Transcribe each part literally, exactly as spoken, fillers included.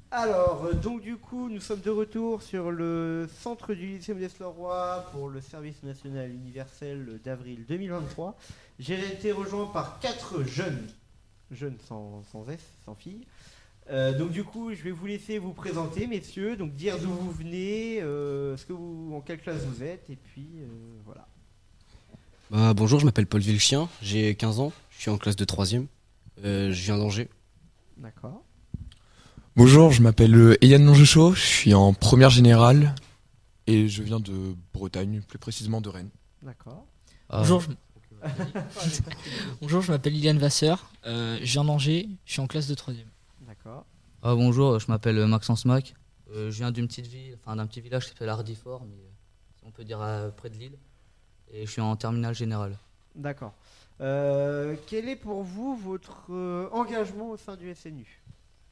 Alors, euh, donc du coup, nous sommes de retour sur le centre du lycée Modeste-Leroy pour le service national universel d'avril deux mille vingt-trois. J'ai été rejoint par quatre jeunes, jeunes sans, sans S, sans filles. Euh, donc du coup, je vais vous laisser vous présenter, messieurs, donc dire d'où vous venez, euh, ce que vous, en quelle classe vous êtes, et puis euh, voilà. Bah, bonjour, je m'appelle Paul Villechien, j'ai quinze ans, je suis en classe de troisième, euh, je viens d'Angers. D'accord. Bonjour, je m'appelle euh, Yann Longechaud, je suis en première générale et je viens de Bretagne, plus précisément de Rennes. D'accord. Ah, Bonjour, je... Bonjour, je m'appelle Liliane Vasseur, euh, je viens d'Angers, je suis en classe de troisième. D'accord. Ah, bonjour, je m'appelle Maxence Mac. Euh, je viens d'une petite ville, enfin d'un petit village qui s'appelle Hardifort, mais euh, on peut dire euh, près de Lille. Et je suis en terminale générale. D'accord. Euh, quel est pour vous votre euh, engagement au sein du S N U?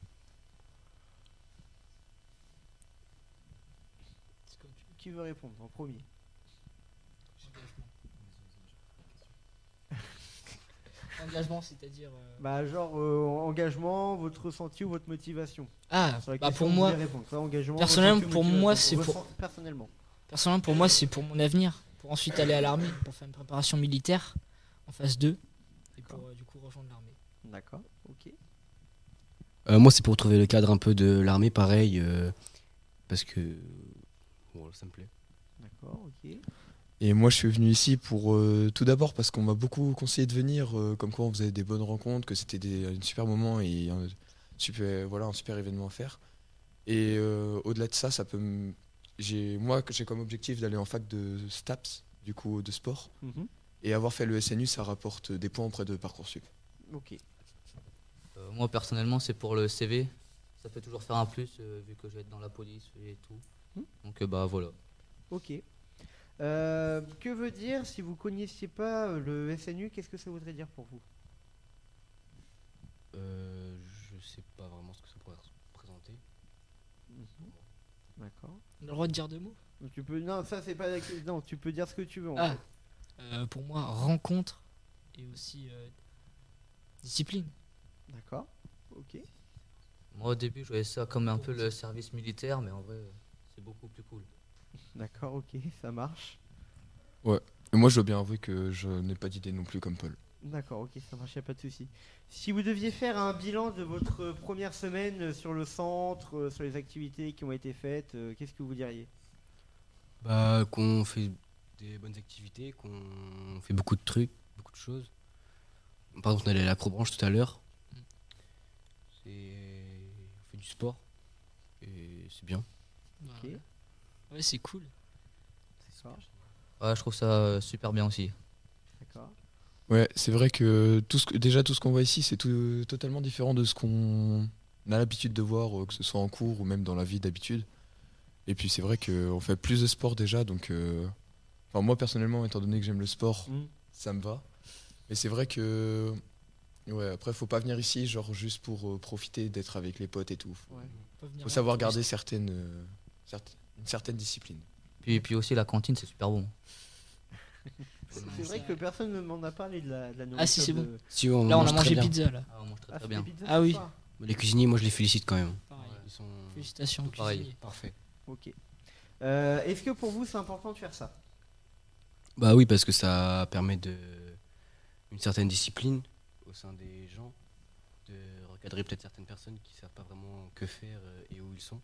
Qui veut répondre en premier? Engagement, c'est-à-dire... euh, Bah genre euh, engagement, votre ressenti ou votre motivation. Ah, Sur la bah question, pour vous moi, devez répondre. Soit engagement, personnellement, ressenti ou pour motivation. moi, c'est pour- Ressent- personnellement. personnellement, pour moi, c'est pour mon avenir, pour ensuite aller à l'armée, pour faire une préparation militaire en phase deux, et pour euh, du coup rejoindre l'armée. D'accord. Ok. Euh, moi, c'est pour trouver le cadre un peu de l'armée, pareil, euh, parce que bon, ça me plaît. D'accord. Ok. Et moi je suis venu ici pour euh, tout d'abord parce qu'on m'a beaucoup conseillé de venir, euh, comme quoi on faisait des bonnes rencontres, que c'était des, un super moment et un super, voilà, un super événement à faire. Et euh, au-delà de ça, ça peut me- j'ai, moi j'ai comme objectif d'aller en fac de STAPS, du coup de sport. Mhm. Et avoir fait le S N U, ça rapporte des points auprès de Parcoursup. Ok. Euh, moi, personnellement, c'est pour le C V. Ça peut toujours faire un plus, euh, vu que je vais être dans la police et tout. Hmm. Donc, euh, bah voilà. Ok. Euh, que veut dire si vous connaissiez pas euh, le S N U? Qu'est-ce que ça voudrait dire pour vous? Euh, je sais pas vraiment ce que ça pourrait représenter. D'accord. On a le droit de dire deux mots. Donc, tu peux non ça c'est pas la- non tu peux dire ce que tu veux. En Ah, fait. euh, pour moi, rencontre et aussi euh, discipline. D'accord. Ok. Moi, au début, je voyais ça comme un peu le service militaire, mais en vrai, euh, c'est beaucoup plus cool. D'accord. Ok. Ça marche. Et moi je dois bien avouer que je n'ai pas d'idée non plus comme Paul. D'accord, ok, ça marche, y a pas de souci. Si vous deviez faire un bilan de votre euh, première semaine euh, sur le centre, euh, sur les activités qui ont été faites, euh, qu'est-ce que vous diriez? Bah, qu'on fait des bonnes activités, qu'on fait beaucoup de trucs, beaucoup de choses. Par exemple, on allait à l'acrobranche tout à l'heure. C'est... On fait du sport, et c'est bien. Bah, Ok. Ouais, c'est cool. D'accord. Ouais, je trouve ça euh, super bien aussi. D'accord. Ouais, c'est vrai que, tout ce que déjà tout ce qu'on voit ici, c'est tout- totalement différent de ce qu'on a l'habitude de voir, euh, que ce soit en cours ou même dans la vie d'habitude. Et puis c'est vrai qu'on fait plus de sport déjà, donc euh, enfin, moi personnellement, étant donné que j'aime le sport, Mm. ça me va. Mais c'est vrai que ouais, après faut pas venir ici genre juste pour euh, profiter d'être avec les potes et tout. Faut, Ouais. Pas venir faut là savoir pour garder rester. certaines, euh, certes- une certaine discipline. Puis, puis aussi, la cantine, c'est super bon. C'est c'est vrai que personne ne m'en a parlé de la, de la nourriture. Ah, si, c'est bon. de- Si, on Là, on mange a très mangé bien. pizza là. Ah, on mange très Ah, très c'est bien. des pizzas Ah ce oui. soir. Les cuisiniers, moi, je les félicite quand même. Pareil. Ils sont Félicitations, Tout pareil. cuisinier. parfaits. Ok. Euh, Est-ce que pour vous c'est important de faire ça? Bah oui, parce que ça permet de une certaine discipline au sein des gens, de recadrer peut-être certaines personnes qui savent pas vraiment que faire euh, et où ils sont.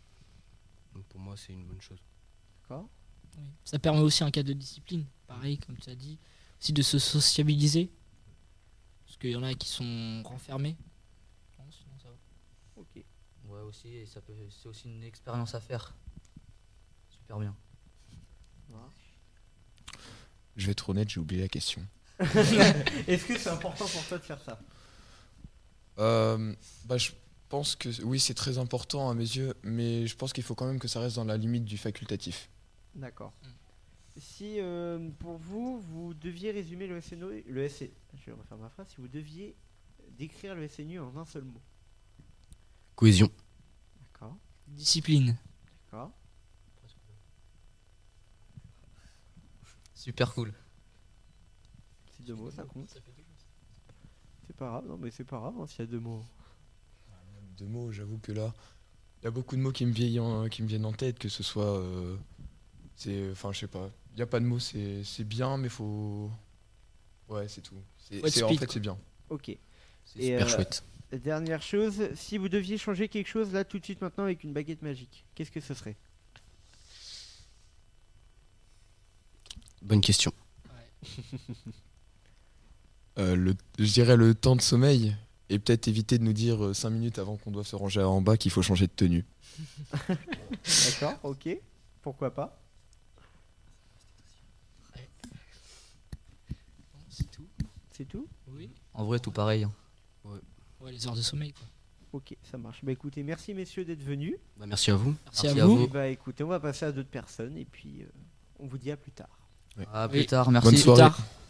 Donc pour moi, c'est une bonne chose. D'accord. Oui. Ça permet aussi un cadre de discipline, pareil, comme tu as dit. Aussi de se sociabiliser. Parce qu'il y en a qui sont renfermés. Non, sinon ça va. Ok. Ouais, aussi, et ça peut, c'est aussi une expérience à faire. Super bien. Voilà. Je vais être honnête, j'ai oublié la question. Est-ce que c'est important pour toi de faire ça? Euh, bah, je pense que oui, c'est très important à mes yeux, mais je pense qu'il faut quand même que ça reste dans la limite du facultatif. D'accord. Mm. Si euh, pour vous, vous deviez résumer le S N U, le S C, je vais refaire ma phrase, si vous deviez décrire le S N U en un seul mot. Cohésion. D'accord. Discipline. D'accord. Super cool. C'est deux mots, ça compte. C'est pas grave, non mais c'est pas grave hein, s'il y a deux mots. Deux mots, j'avoue que là, y a beaucoup de mots qui me viennent en, qui me viennent en tête, que ce soit. euh, c'est, enfin, je sais pas. Il y a pas de mots, c'est, c'est bien, mais faut. Ouais, c'est tout. C'est, Faut être c'est- en speed, fait, quoi. c'est bien. Ok. C'est Et, super euh, chouette. Dernière chose, si vous deviez changer quelque chose là tout de suite maintenant avec une baguette magique, qu'est-ce que ce serait? Bonne question. Euh, le, je dirais le temps de sommeil, et peut-être éviter de nous dire cinq minutes avant qu'on doit se ranger en bas qu'il faut changer de tenue. D'accord, ok. Pourquoi pas? C'est tout. C'est tout? Oui. En vrai, tout pareil. hein. Ouais, les heures de sommeil, quoi. Ok, ça marche. Bah écoutez, merci messieurs d'être venus. Bah, merci à vous. Merci, Merci à à vous. vous. Et bah écoutez, on va passer à d'autres personnes et puis euh, on vous dit à plus tard. À plus Oui. tard, merci. Bonne Plus soirée. tard.